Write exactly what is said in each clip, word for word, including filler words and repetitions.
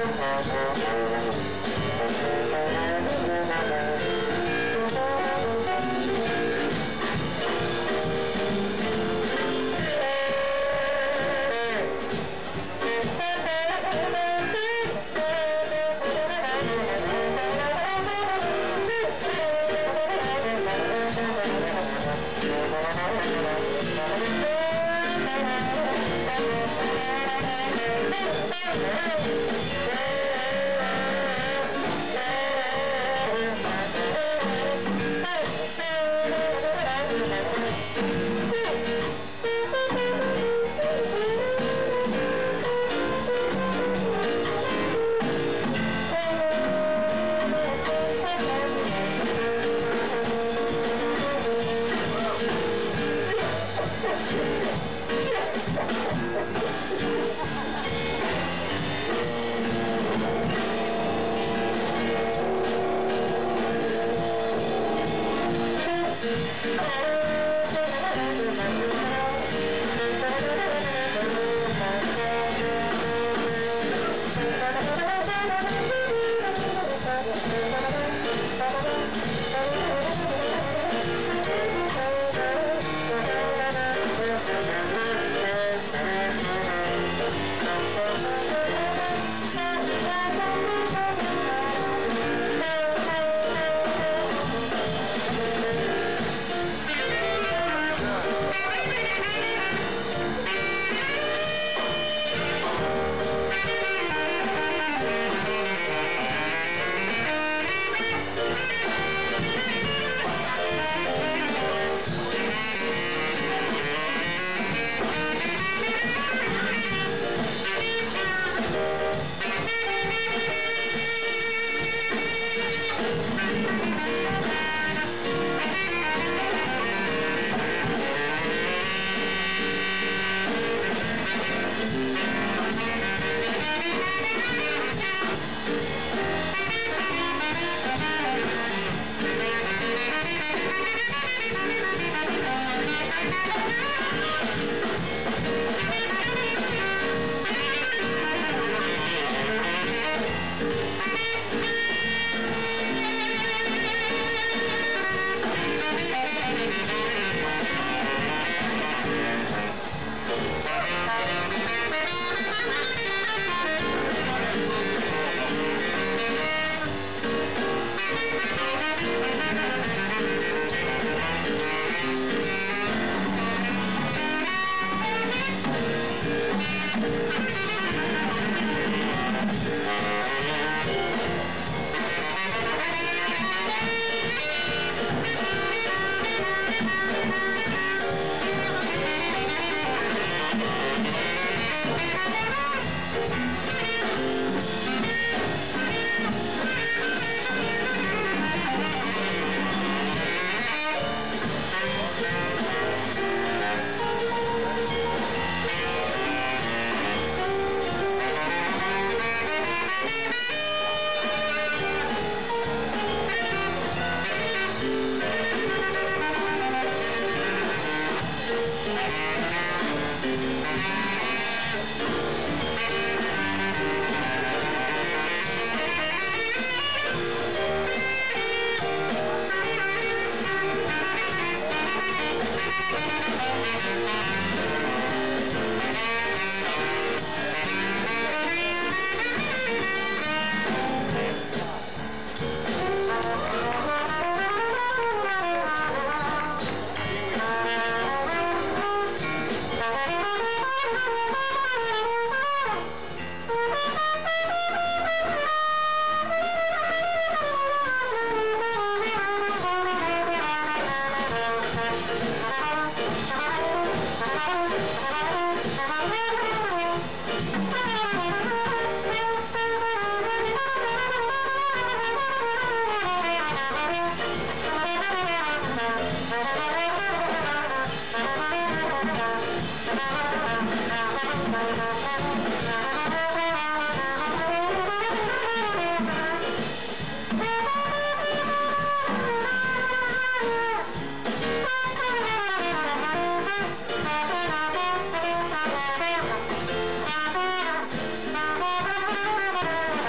Thank you.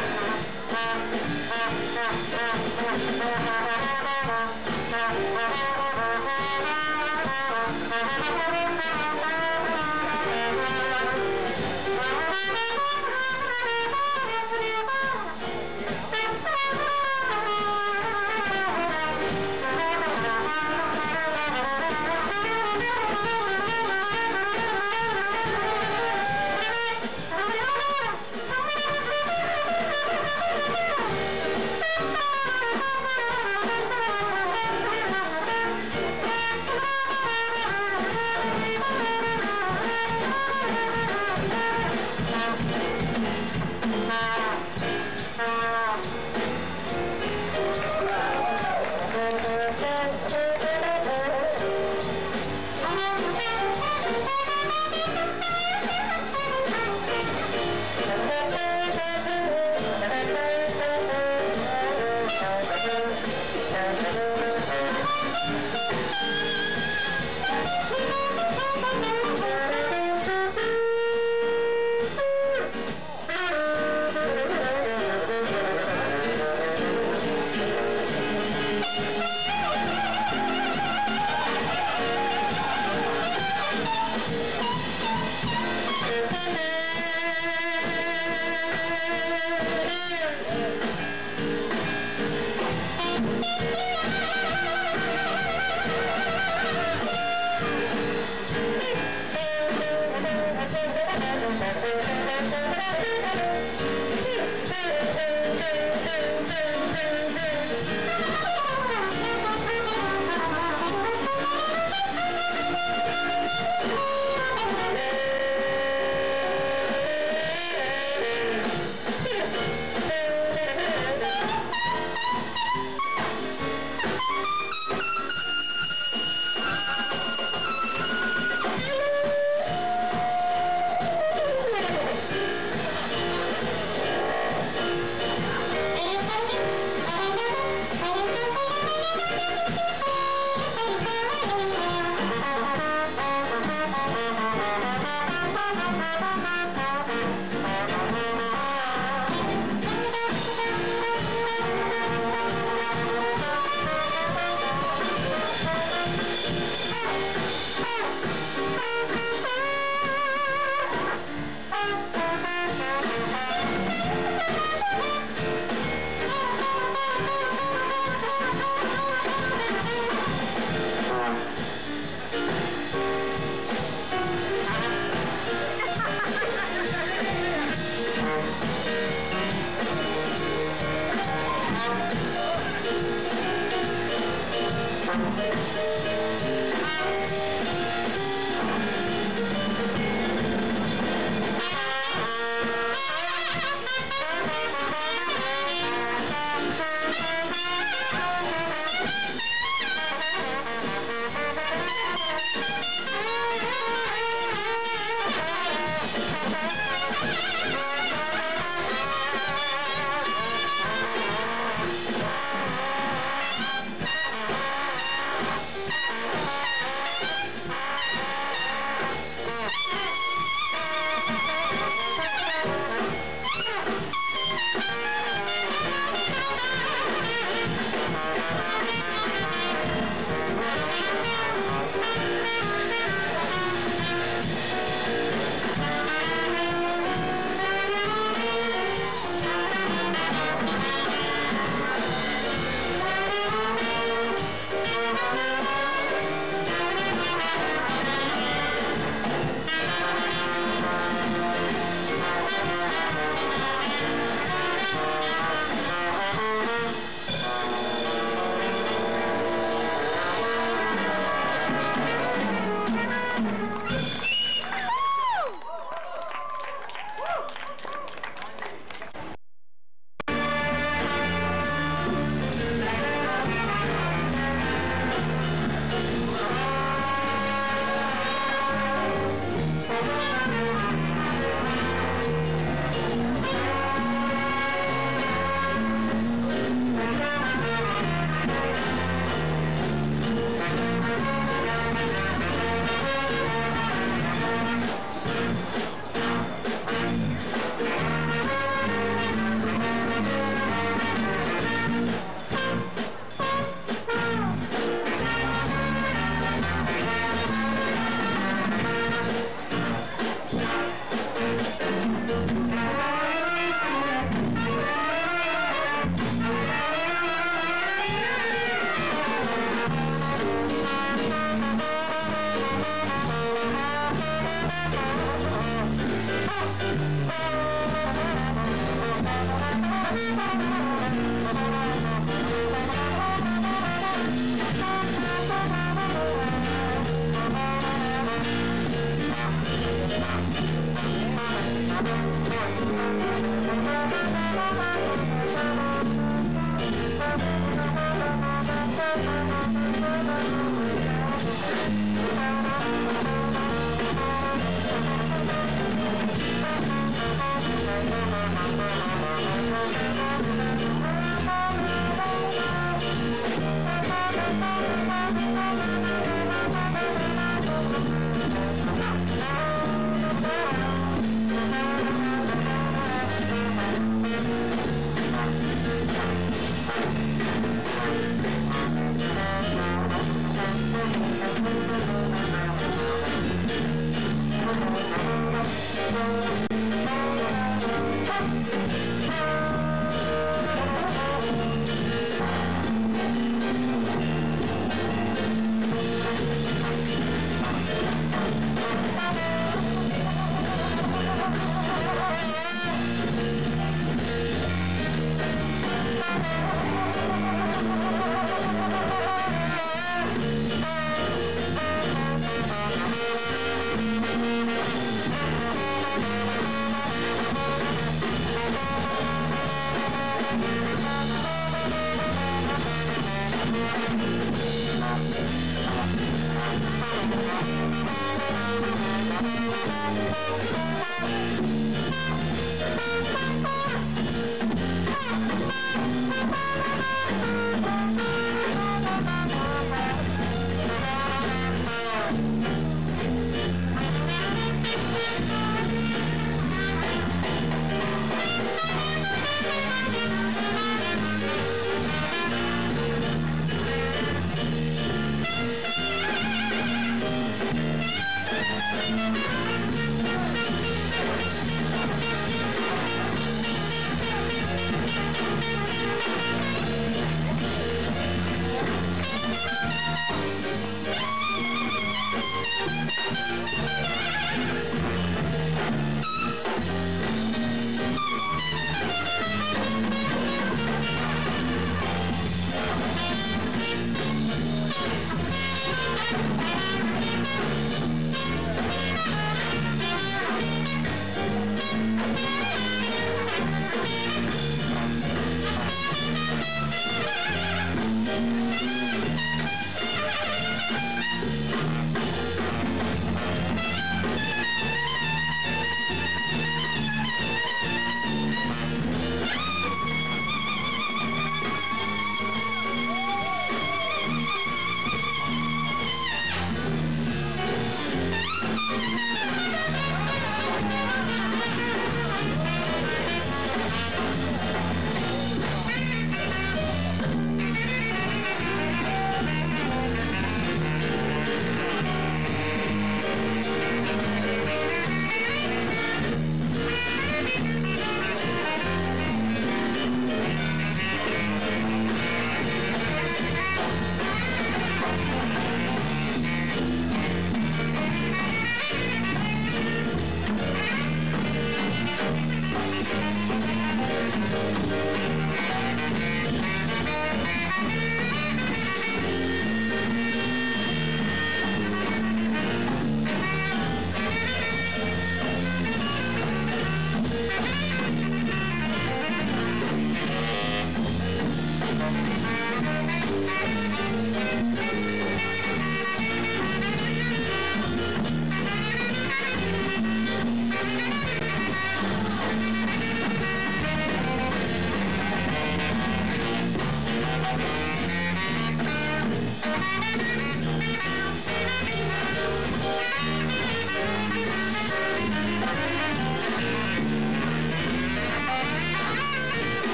Thank you.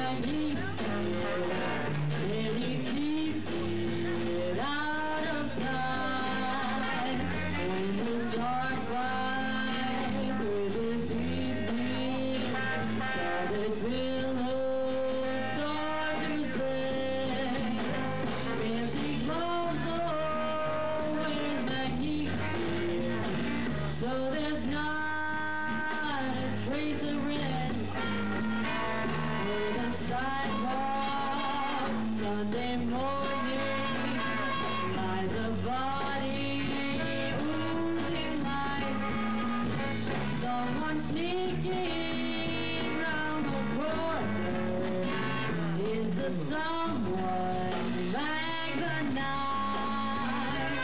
my heat, and he keeps it out of sight. When the shark bites with his deep beak, started billows start to spread. Fancy clothes, though, where's my heat? So there's not a trace of red. With a sidewalk Sunday morning lies a body oozing light. Someone sneaking round the corner. Is the someone back the night?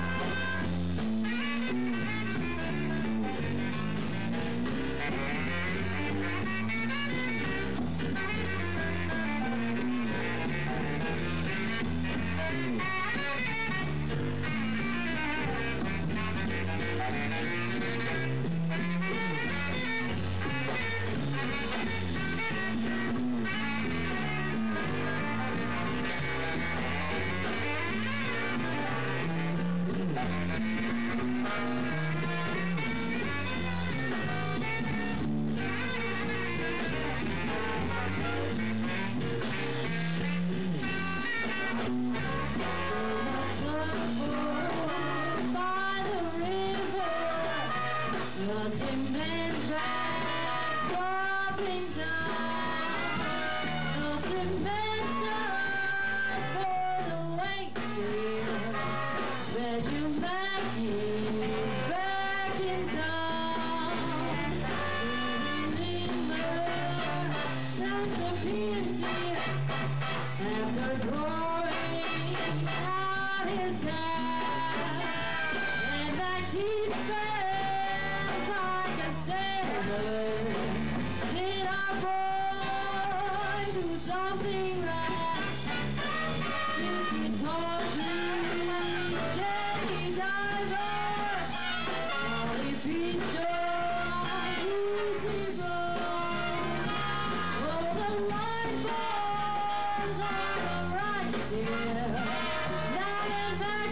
The cement tracks dropping down. The cement starts for the weight here. Bet you Mackey's back in town. Remember, that's a beauty after pouring out his gas. And that keeps like a sailor. Did our boy do something right? Silky torture, Jenny Diver, Molly Peter, Lucy Brown. Oh, the light bars are right there. Now they're back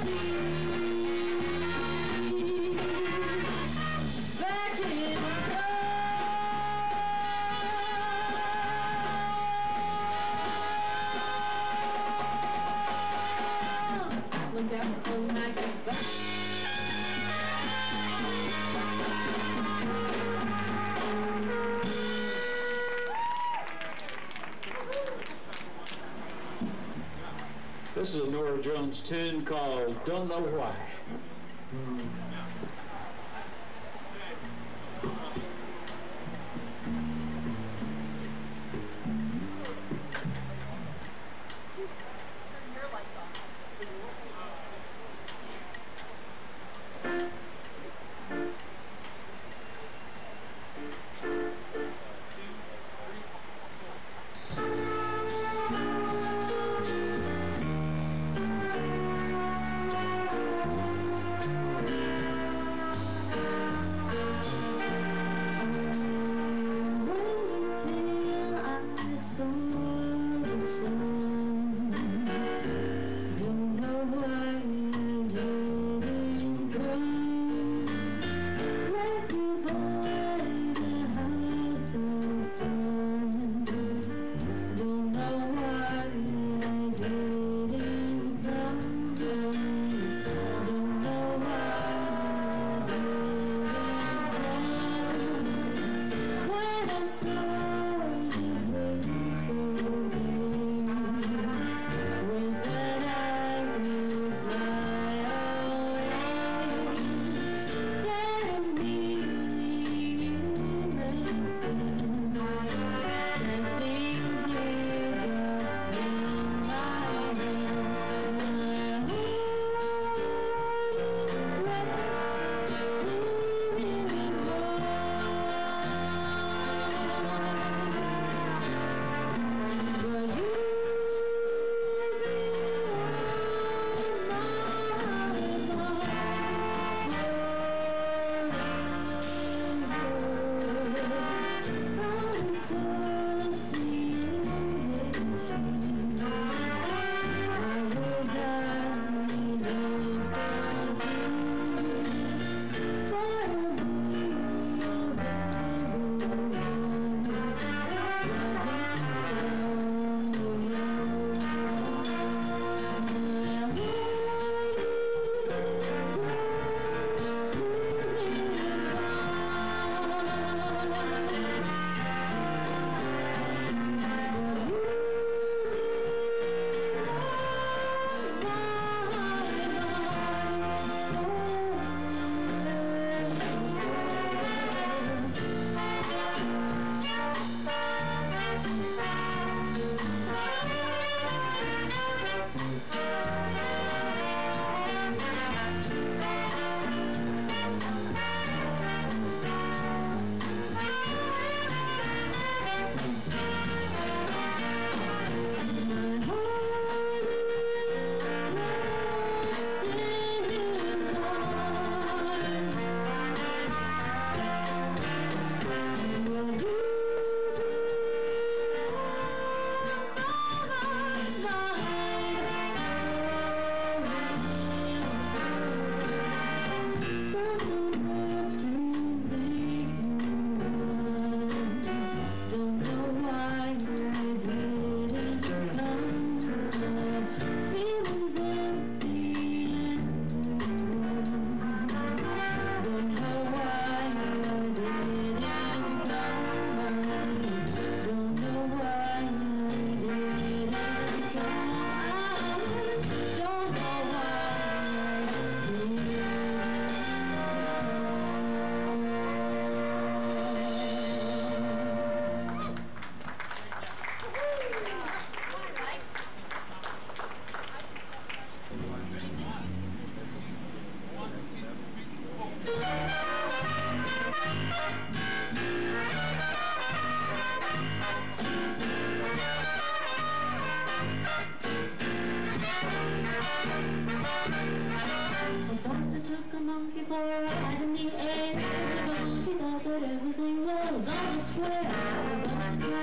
back in town. Look out for Mackey's back. This is a Norah Jones tune called Don't Know Why. Turn your lights off. When I saw you break away,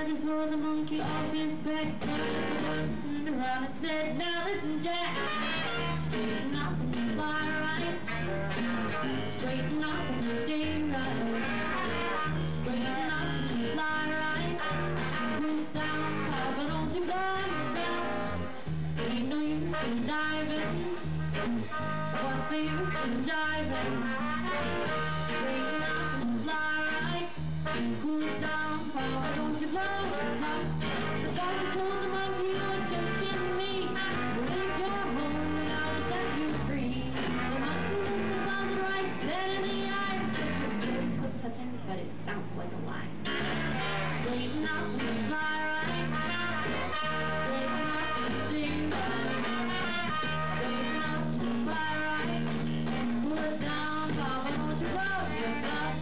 tried to throw the monkey off his back. The rabbit said, now listen, Jack. Straighten up and fly right. Straighten up and stay right. Straighten up and fly right. Cool down, Papa, don't you go down. Ain't no use in diving. What's the use in diving? Straighten up and fly right. Cool down, Papa, don't you blow the top. The doctor told the monkey, you're choking me. Release your hold and I'll set you free. The monkey looked the buzzard right dead in the eye and said, your story's so touching, but it sounds like a lie. Straighten up and fly right. Straighten up and stay right. Straighten up and fly right. Pull it down, Papa, don't you blow your top.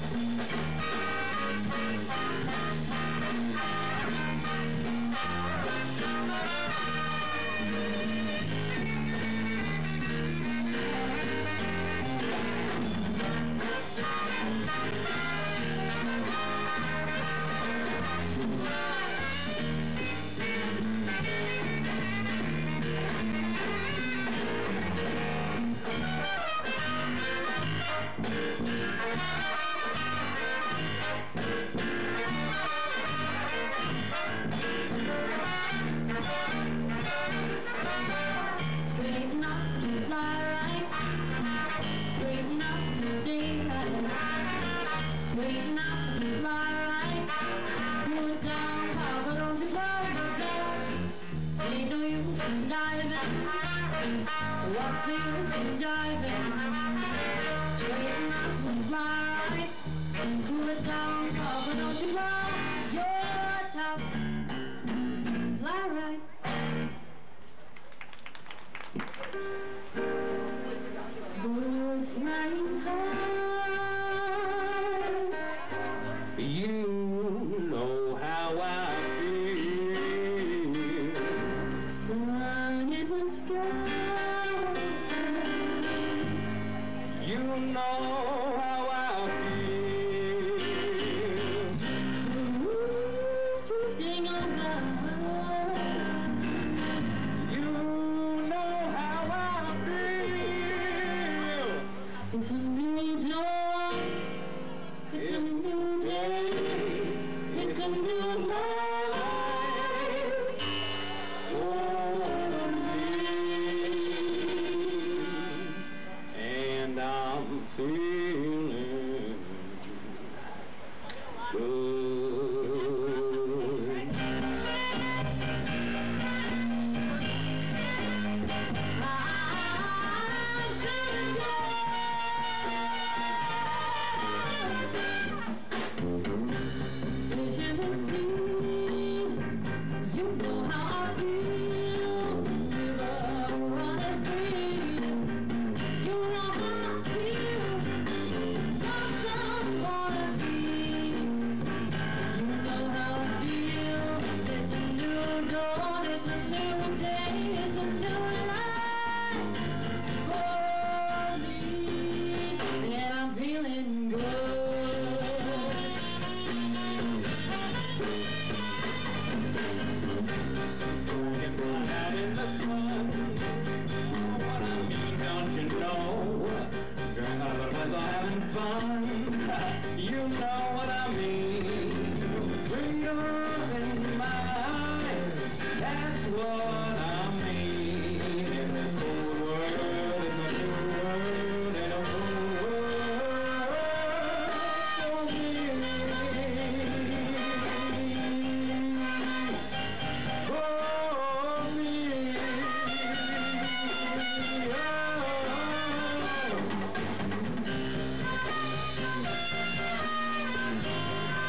Straighten up and fly right. Straighten up and stay right. Straighten up and fly right. Pull it down, Papa, don't you blow the door. Ain't no use in diving. What's the use in diving? Straighten up and fly right. Cool it down, Papa, don't you blow your top. Fly right. Birds flying high. You know how I feel. Sun in the sky. You know how I feel. The breeze drifting on by. You know how I feel. It's a new dawn. It's a new day. It's a new life for me. And I'm feeling good. I'm feeling good. Fish in the sea. You know how I feel. River running free. You know how I feel. Blossom on a tree. You know how I feel. It's a new dawn. It's a new day. It's a new life for me. And I'm feeling good. Get my hat in the sun. What I mean, don't you know? Drink out of the place, I'm having fun. You know what I mean. Freedom in my eyes. That's what I mean. In this cold world, it's a new world and a whole world for me. For me. Oh.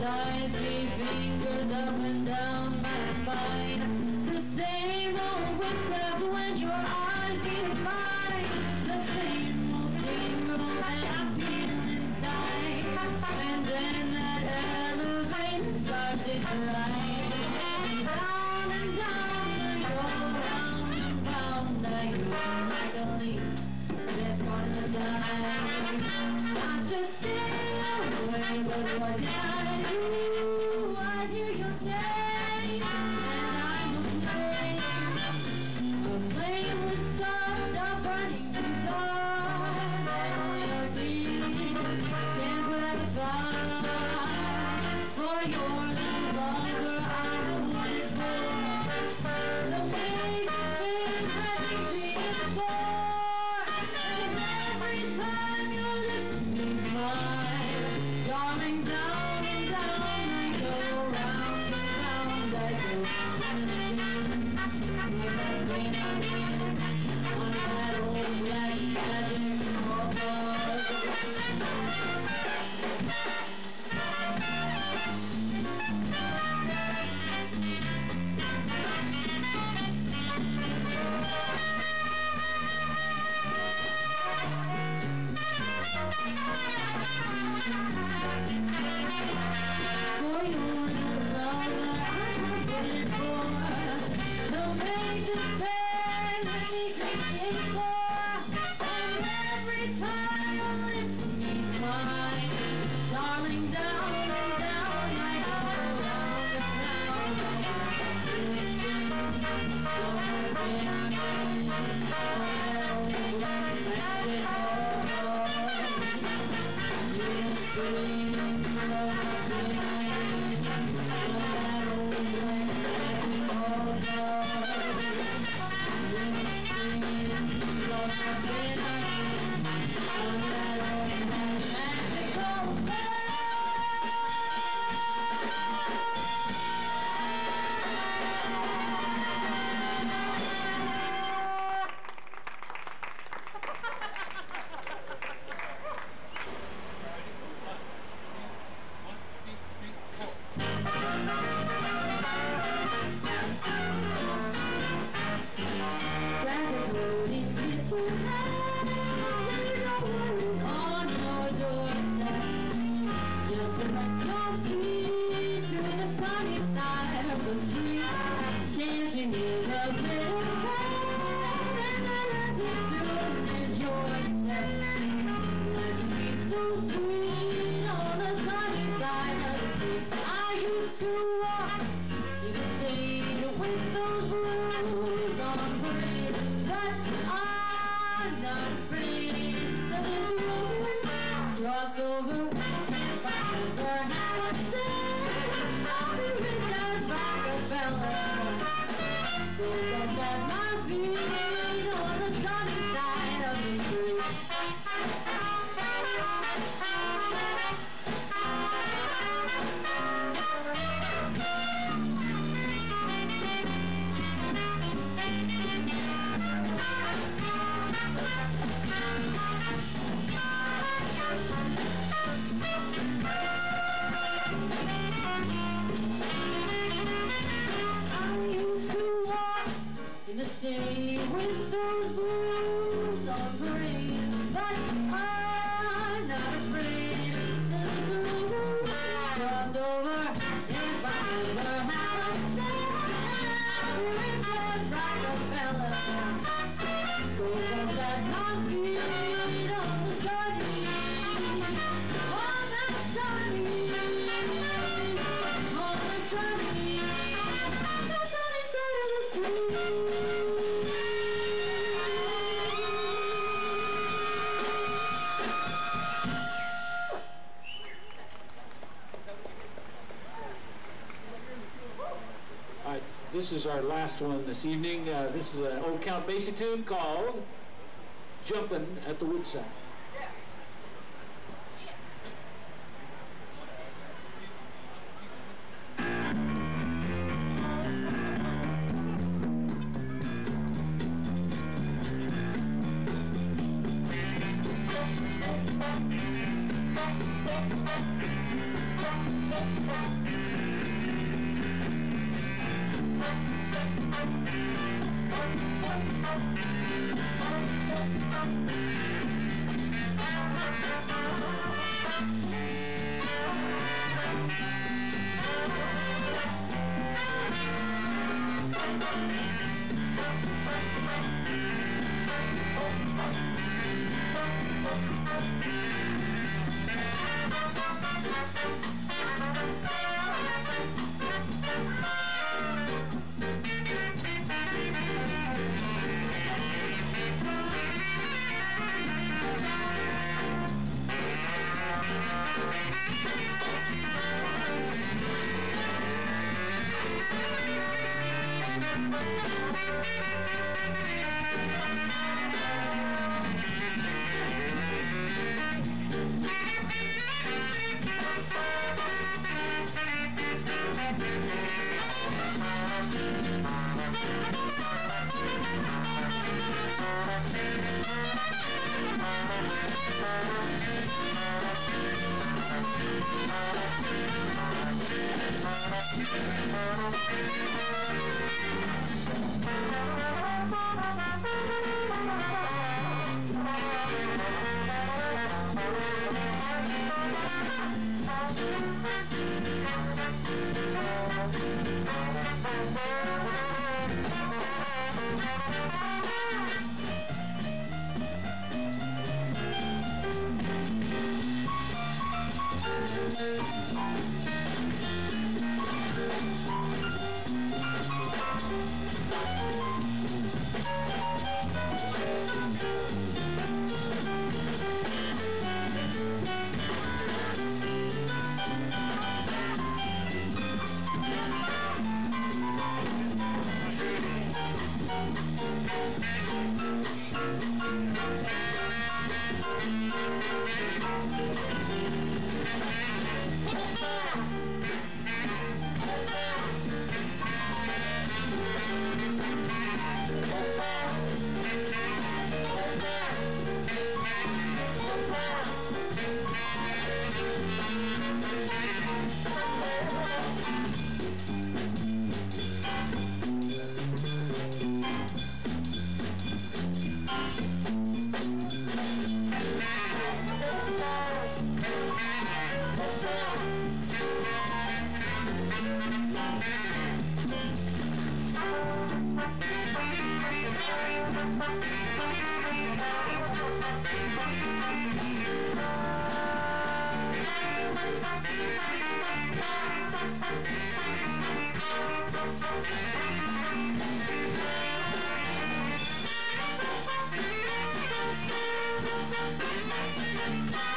icy fingers up and down my spine. The same old witchcraft when your eyes meet mine. The same old tingle that I feel inside. And then that elevator starts to climb. Down and down I go, round and round I go, like a leaf that's one of the time. I should stay away, but what can I do? I hear your name, and I'm afraid. A flame with such a burning desire that only your deeds can gratify. For your little longer, I know what it's for. The way you feel that easy is for. And every time your lips meet mine, darling, down and down I go, round and round I go. Well, that's when I win on that old black magic horse. For your little lover, I'm waiting for. Don't make despair, let me create more. And every time your lips meet mine, darling, down and down I go, round and round I go. So much pain, oh, magic horse. Yes, baby, love me, that old black magic horse. Yes, baby, love me, that old magic horse. This is our last one this evening. Uh, this is an old Count Basie tune called Jumpin' at the Woodside. Thank you. Thank you.